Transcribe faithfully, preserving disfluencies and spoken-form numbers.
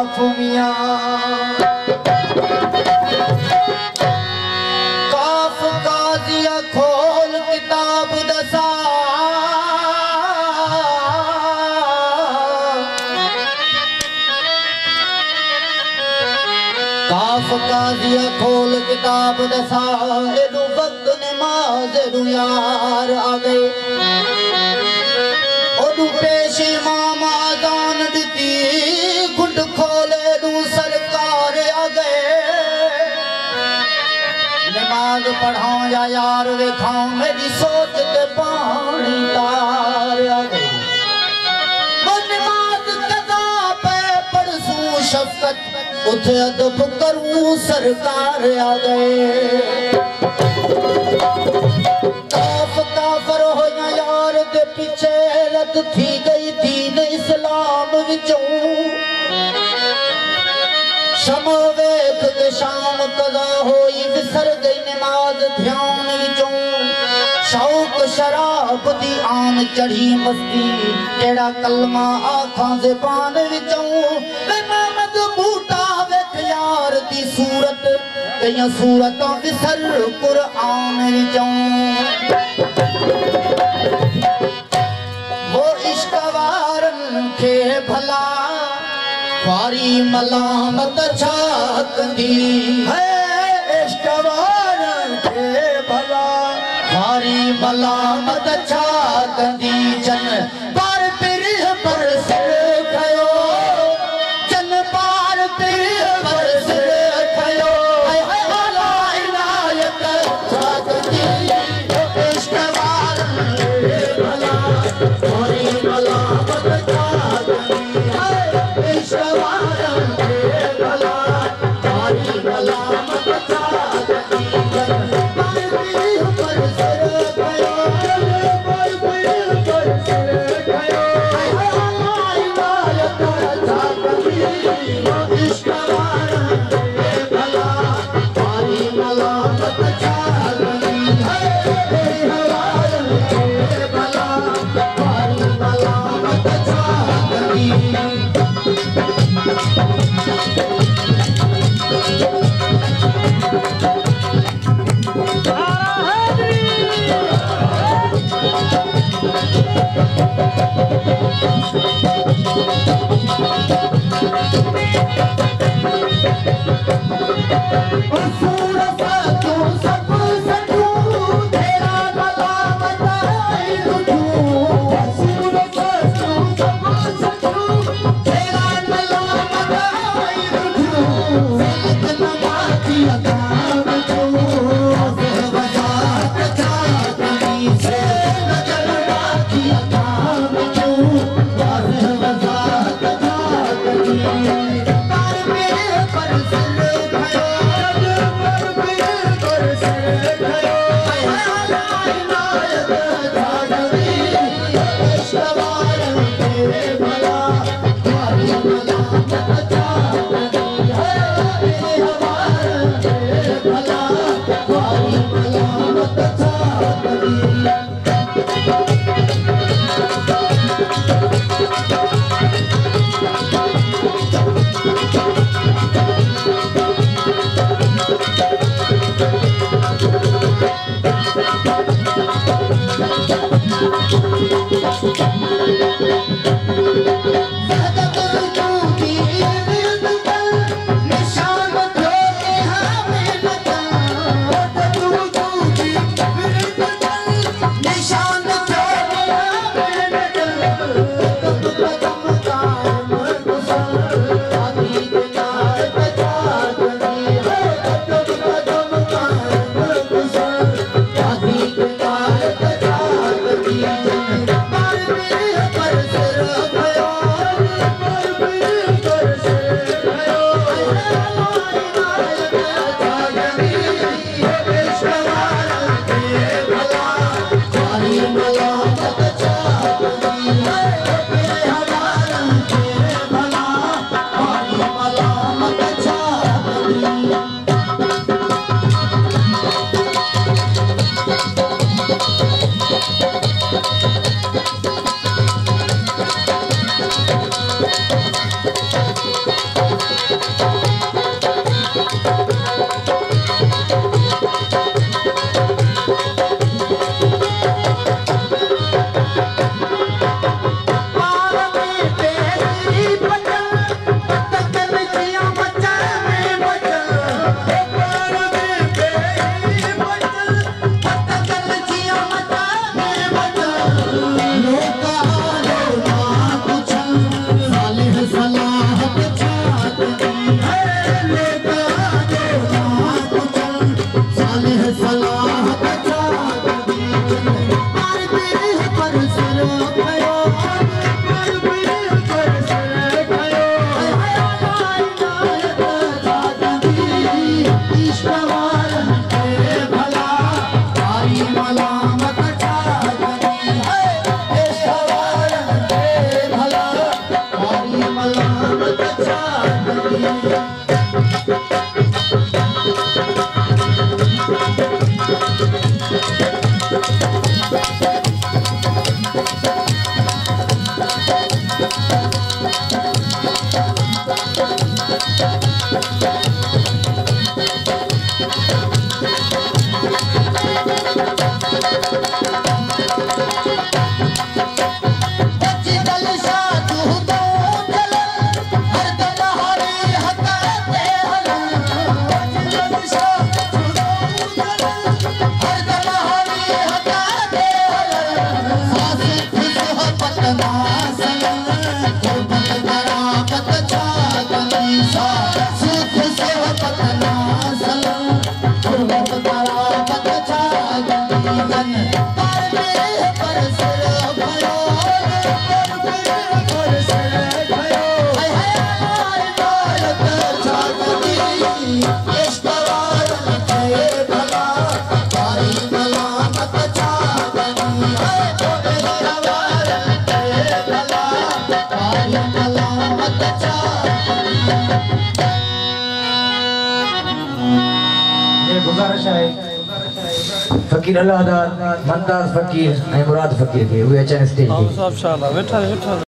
काफ मियां काफ काजिया खोल किताब दसा काफ काजिया खोल किताब दसा एदू वक्त नमाज एदू यार आ गए ओदू पेश इमाम आजान दी गुंड खोले दू सरकार आ गए नमाज पढ़ाओ या यार वेखाओ मेरी सोच ते पानी तार आ गए वो नमाज कदा पे पढ़सूं शफकत उठे अदब करूं सरकार आ गए काफ काफर हो यार दे पीछे रद थी गई दीन इस्लाम विचों शमो वेख के शाम कदा होई विसर गई नमाज ध्यान विचों शौक शराब दी आन चढ़ी मस्ती केड़ा कलमा आखां ज़बान विचों इमामत बूटा वेख यार दी सूरत कई सूरतां विसर कुरान विचों वो इश्क वारन के भला वारी मलामत छा कंदी है इश्क वारन के भला वारी मलामत छा कंदी जन पर पिर पर सिर खयो जन पार पिर पर सिर खयो हाय हाय वाला इनायत छा कंदी इश्क वारन के भला वारी मलामत छा कंदी इश्क वारन के भला वारी मलामत छा कंदी जन पर पिर पर सिर खयो जन पर पिर पर सिर खयो हाय हाय वाला इनायत छा कंदी इश्क वारन के भला वारी मलामत छा कंदी इश्क वारन के भला वारी मलामत छा कंदी गुजारिश है फकीर अल्लाह दा मंताज फकीर ऐं मुराद फकीर के उहे अचनि स्टेज ते।